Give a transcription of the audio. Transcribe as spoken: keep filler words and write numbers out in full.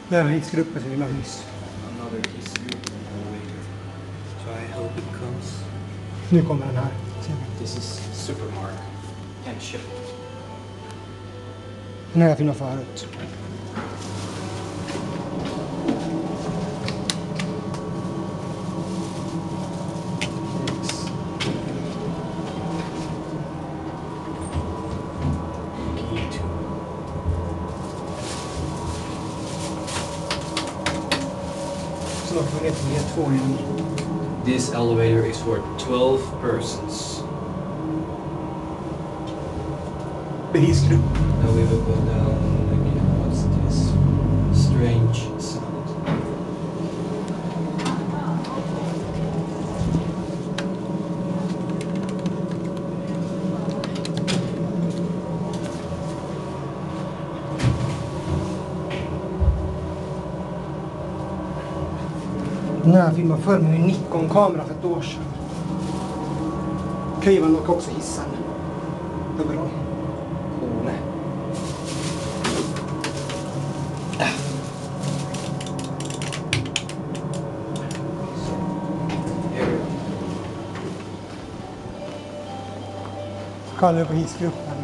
Det är en hissgrupp som vi var nyss. Another hiss group elevator. So I hope it comes. Nu kommer den här. This is Supermark. Can't ship. Den här jag filmat förut. Så får vi ner till två igen. This elevator is for twelve persons. Hissgrupp. Now we will go down again. What's this strange sound? Den här filmade förr med en Nikon-kamera för ett år sedan. Klivan dock också hissen. Det är bra. KONE. Kallar det på hissgruppen.